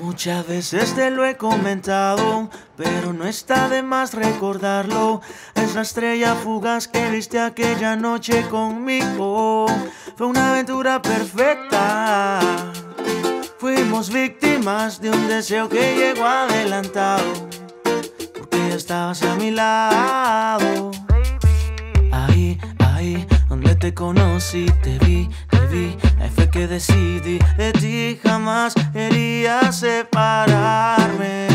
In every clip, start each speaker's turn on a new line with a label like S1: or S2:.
S1: Muchas veces te lo he comentado, pero no está de más recordarlo. Es la estrella fugaz que viste aquella noche conmigo. Fue una aventura perfecta. Fuimos víctimas de un deseo que llegó adelantado, porque ya estabas a mi lado. Ahí donde te conocí, te vi. Ahí fue que decidí de ti jamás quería separarme,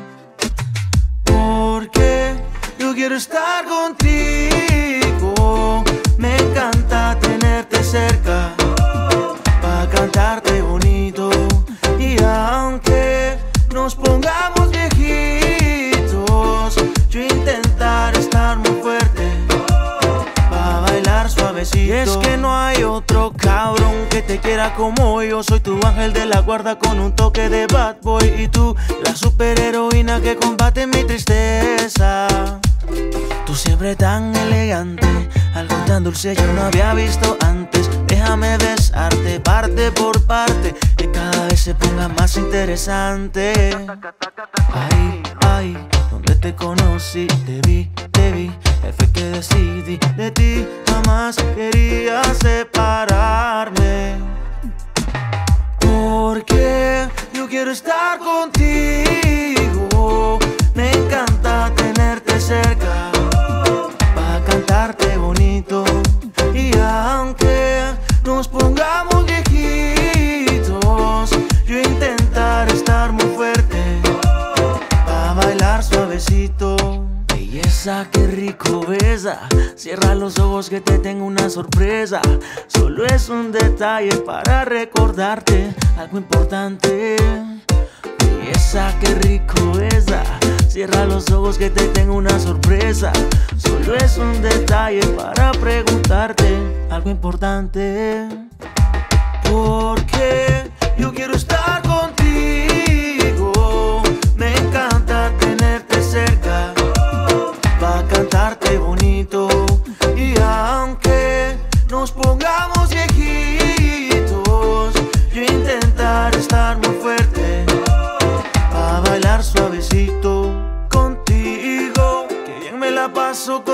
S1: porque yo quiero estar contigo. Me encanta tenerte cerca para cantarte bonito. Y aunque nos pongamos viejitos, yo intentaré estar muy fuerte para bailar suavecito. Y es que no hay otro cabrón que te quiera como yo. Soy tu ángel de la guarda con un toque de bad boy, y tú la superheroína que combate mi tristeza. Tú siempre tan elegante, algo tan dulce yo no había visto antes. Déjame besarte parte por parte, que cada vez se ponga más interesante. Ahí donde te conocí, te vi. Fue que decidí de ti jamás quería separarme, porque yo quiero estar contigo. Me encanta tenerte cerca para cantarte bonito. Y aunque nos pongamos viejitos, yo intentaré estar muy fuerte para bailar suavecito. Belleza, qué rico besa. Cierra los ojos que te tengo una sorpresa. Solo es un detalle para recordarte algo importante. Belleza, qué rico besa. Cierra los ojos que te tengo una sorpresa. Solo es un detalle para preguntarte algo importante, porque yo quiero estar contigo. Me encanta tenerte cerca para cantarte bonito. Y aunque nos pongamos viejitos, yo intentaré estar muy fuerte para bailar suavecito contigo. Que bien me la paso